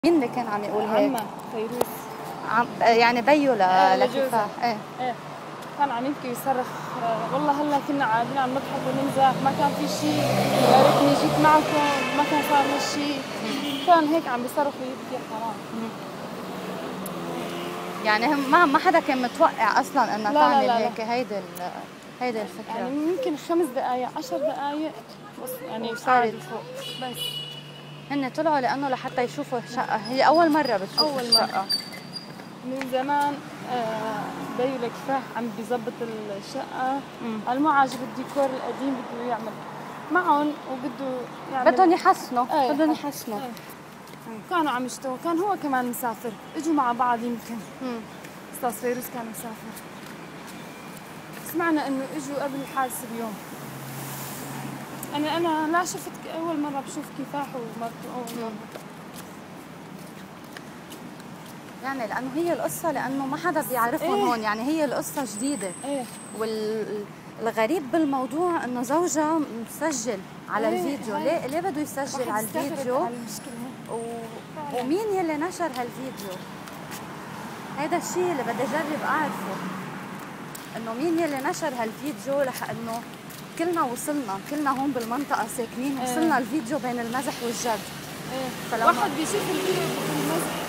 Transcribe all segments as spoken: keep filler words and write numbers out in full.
مين اللي كان عم يقول هيك؟ عمّا فيروز. عم يعني بيو ل ايه لكفاح. ايه ايه كان عم يبكي ويصرخ والله هلا كنا قاعدين عم نضحك ونمزح، ما كان في شيء، يا ريتني جيت معكم، ما كان صار هالشيء، كان هيك عم بيصرخ ويبكي حرام. يعني هم ما ما حدا كان متوقع اصلا انها تعمل لا لا هيك. هيدي هيدي الفكره. يعني يمكن خمس دقائق عشر دقائق بس يعني وصارت فوق بس. هن طلعوا لانه لحتى يشوفوا الشقه، هي اول مره بتشوف أول الشقه مرة. من زمان آه بيو لكفاح عم بيظبط الشقه، قال مو عاجب الديكور القديم بده يعمل معهم وبده يعمل بدهم يحسنوا. ايه بدهم يحسنوا. ايه. كانوا عم يشتغلوا، كان هو كمان مسافر، اجوا مع بعض يمكن. استاذ فيروز كان مسافر. سمعنا انه اجوا قبل الحادثه بيوم. انا انا لا شفت اول مره بشوف كفاح ومرته اول مره. يعني لانه هي القصه، لانه ما حدا بيعرفهم إيه؟ هون، يعني هي القصه جديده. ايه والغريب بالموضوع انه زوجها مسجل على إيه؟ الفيديو. هاي. ليه ليه بده يسجل على الفيديو؟ و... ومين يلي نشر هالفيديو؟ هيدا الشيء اللي بدي اجرب اعرفه، انه مين يلي نشر هالفيديو، لح انه كلنا وصلنا، كلنا هون بالمنطقه ساكنين، وصلنا إيه؟ الفيديو بين المزح والجد. ايه فلما واحد بيشوف الفيديو بيقول مزح.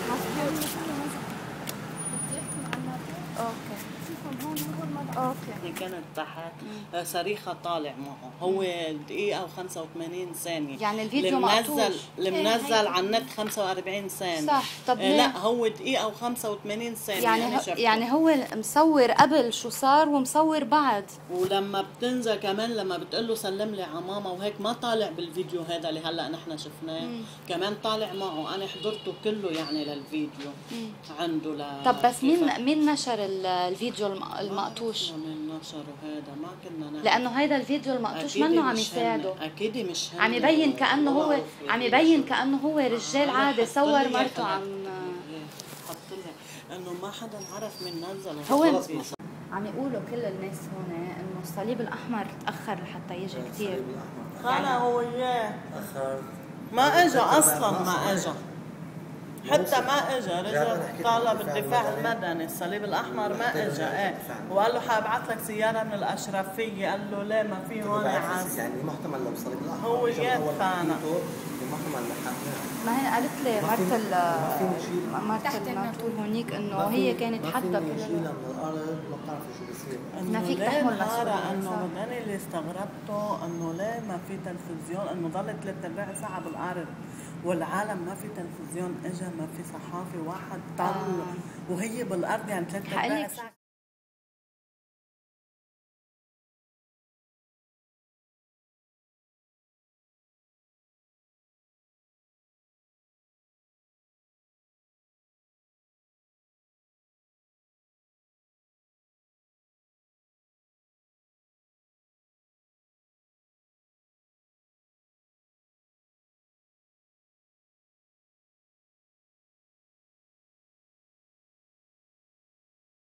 اوكي شوفهم هون هو المدح. اوكي. كانت تحت صريخة طالع معه، هو دقيقة وخمسة وثمانين ثانية. يعني الفيديو مقطوش. اللي منزل على النت خمسة وأربعين ثانية. صح. طب آه لا هو دقيقة وخمسة وثمانين ثانية. يعني هو يعني هو مصور قبل شو صار ومصور بعد. ولما بتنزل كمان لما بتقول له سلم لي على ماما وهيك، ما طالع بالفيديو هذا اللي هلا نحن شفناه، كمان طالع معه، انا حضرته كله يعني للفيديو. مم. عنده ل طب بس مين مين نشر الفيديو المقطوش؟ مين نشره هذا؟ ما كنا نعرف، لانه هذا الفيديو المقطوش منه عم يساعده. اكيد مش هن. عم يبين كانه هو عم يبين كانه هو رجال عادي صور مرته عم حط لها انه ما حدا عرف من نزله. هو عم يقولوا كل الناس هون انه الصليب الاحمر تاخر لحتى يجي كثير. يعني هو اياه ما اجى اصلا، ما اجى حتى ما اجى، رجع طالب الدفاع المدني، الصليب الاحمر ما اجى. ايه وقال له حابعث لك سياره من الاشرفيه، قال له ليه ما في هون عز، يعني محتمل لو الصليب الاحمر هو جاد فانا محتمل لحقناه. ما هي قالت لي مرت ال مرت المقتول هونيك انه هي كانت حدا كل شيء من الارض، ما بتعرفي شو بصير، ما فيك تحمل مسؤوليه. انه انا اللي استغربته انه ليه ما في تلفزيون، انه ضلت ثلاث ارباع ساعه بالارض والعالم ما في تلفزيون، اجى ما في صحافي واحد طلع. آه. وهي بالارض يعني ثلاث ارباع ساعه.